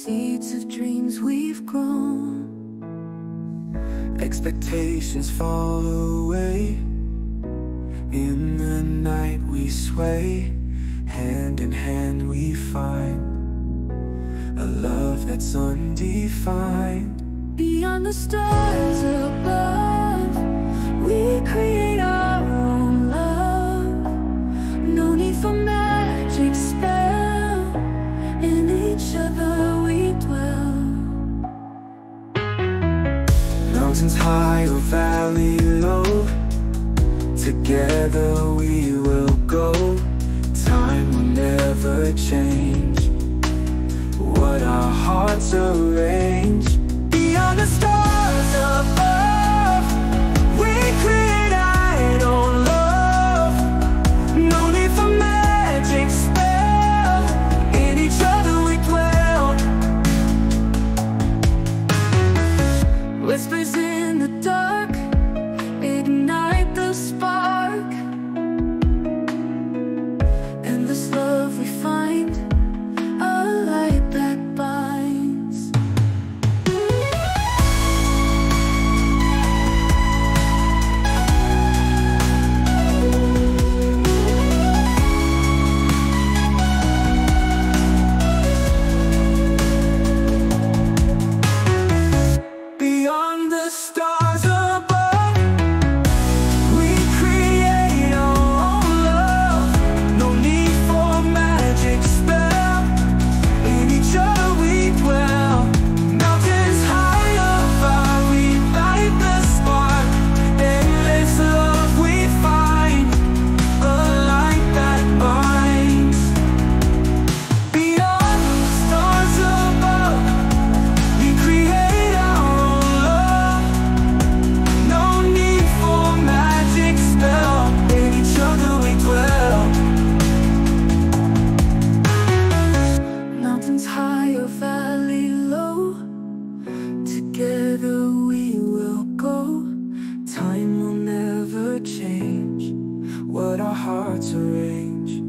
seeds of dreams we've grown. Expectations fall away. In the night we sway. Hand in hand we find a love that's undefined. Beyond the stars above, we create our own love. No need for magic spell, in each other we dwell. Mountains high or valley low, together we will go. Time will never change what our hearts arrange. Beyond the stars above, we create our own love. No need for magic spell, in each other we dwell. Whispers in the dark ignite the spark. Endless love we find, a light that binds. Beyond the stars above, we create our own love. No need for magic spell, in each other we dwell. Mountains high above, we light the spark. Endless love we find, a light that binds. Beyond the stars above, we create our own love. No need for magic spell, in each other we dwell. Mountains high or valley low, together we will go. Time will never change what our hearts arrange.